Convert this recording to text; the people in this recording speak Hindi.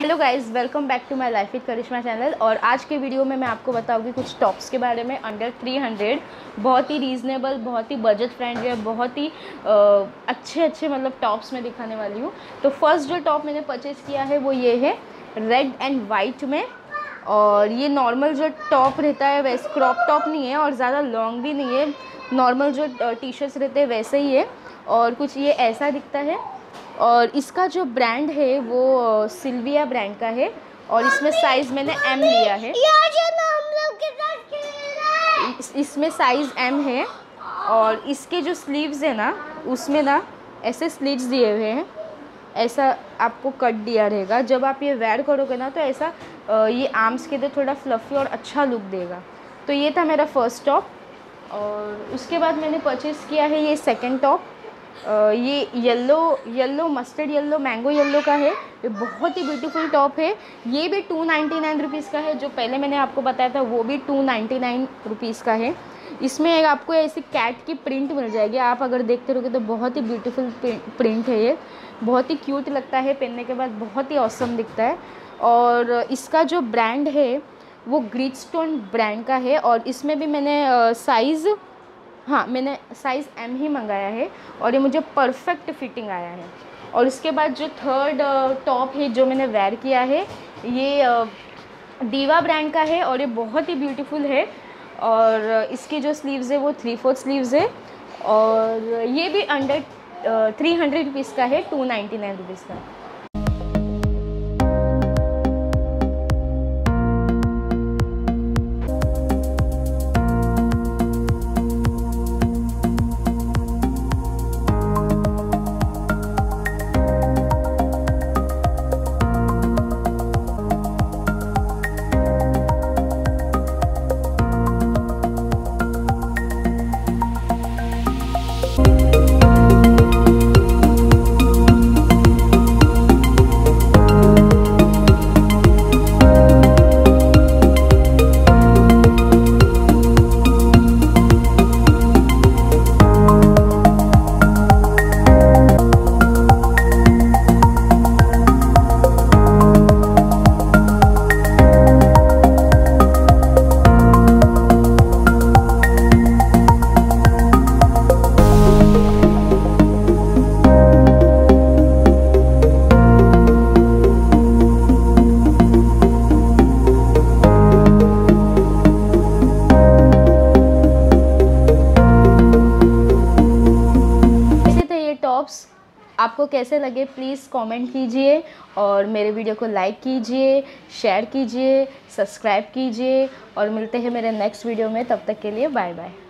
Hello guys, welcome back to my life with Karishma channel. और आज के वीडियो में मैं आपको बताऊंगी कुछ टॉप्स के बारे में अंडर 300। बहुत ही रीज़नेबल, बहुत ही बजट फ्रेंडली है, बहुत ही अच्छे मतलब टॉप्स मैं दिखाने वाली हूँ। तो फर्स्ट जो टॉप मैंने परचेज़ किया है वो ये है रेड एंड वाइट में। और ये नॉर्मल जो टॉप रहता है वैसे क्रॉप टॉप नहीं है और ज़्यादा लॉन्ग भी नहीं है, नॉर्मल जो टी शर्ट्स रहते हैं वैसे ही है। और कुछ ये ऐसा दिखता है। और इसका जो ब्रांड है वो सिल्विया ब्रांड का है। और इसमें साइज़ मैंने एम लिया है। इसमें साइज़ एम है। और इसके जो स्लीव्स है ना, उसमें ना ऐसे स्लीव्स दिए हुए हैं, ऐसा आपको कट दिया रहेगा। जब आप ये वेयर करोगे ना तो ऐसा ये आर्म्स के लिए थोड़ा फ्लफ़ी और अच्छा लुक देगा। तो ये था मेरा फर्स्ट टॉप। और उसके बाद मैंने परचेज़ किया है ये सेकंड टॉप। ये yellow mustard yellow mango yellow का है। ये बहुत ही ब्यूटीफुल टॉप है। ये भी 299 रुपीज़ का है। जो पहले मैंने आपको बताया था वो भी 299 रुपीज़ का है। इसमें एक आपको ऐसी कैट की प्रिंट मिल जाएगी। आप अगर देखते रहोगे तो बहुत ही ब्यूटीफुल प्रिंट है। ये बहुत ही क्यूट लगता है, पहनने के बाद बहुत ही ऑसम दिखता है। और इसका जो ब्रांड है वो ग्रीडस्टोन ब्रांड का है। और इसमें भी मैंने मैंने साइज़ एम ही मंगाया है और ये मुझे परफेक्ट फिटिंग आया है। और इसके बाद जो थर्ड टॉप है जो मैंने वेयर किया है ये दीवा ब्रांड का है और ये बहुत ही ब्यूटीफुल है। और इसकी जो स्लीव्स है वो 3/4 स्लीव्स है। और ये भी अंडर 300 रुपीज़ का है, 299 रुपीज़ का। टॉप्स आपको कैसे लगे प्लीज़ कमेंट कीजिए और मेरे वीडियो को लाइक कीजिए, शेयर कीजिए, सब्सक्राइब कीजिए। और मिलते हैं मेरे नेक्स्ट वीडियो में। तब तक के लिए बाय बाय।